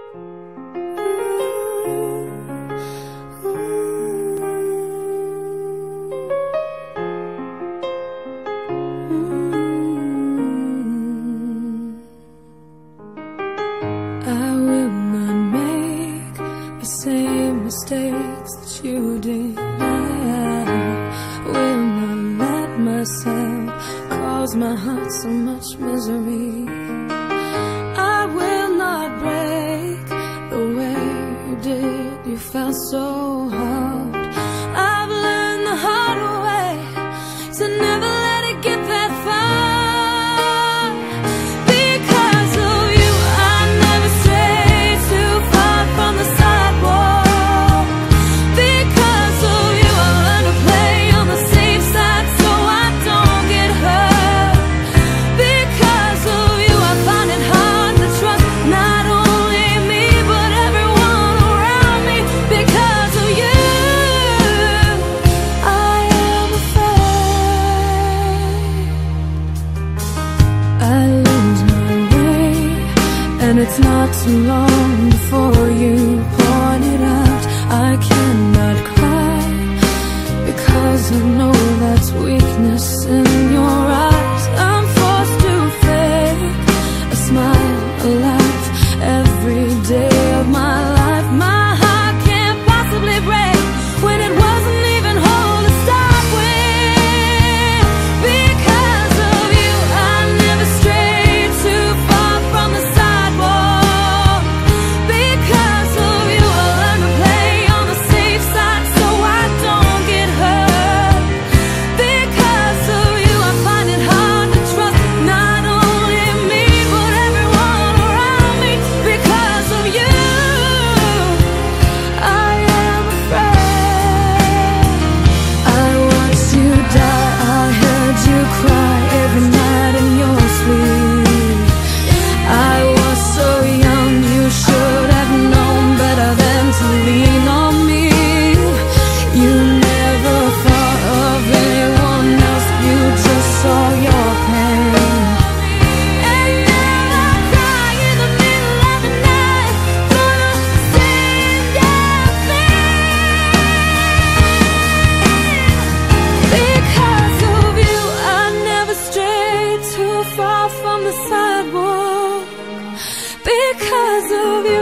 I will not make the same mistakes that you did. I will not let myself cause my heart so much misery. I will not break the way you did. You felt so hard. I've learned the hard way to never let it get that far. And it's not too long before you point it out. I cannot cry because I know that's weakness in your eyes. I'm forced to fake a smile, a laugh every day of my life. My heart can't possibly break when it wasn't even whole to start with. Because of you, I never strayed too far from the side. From the sidewalk, because of you.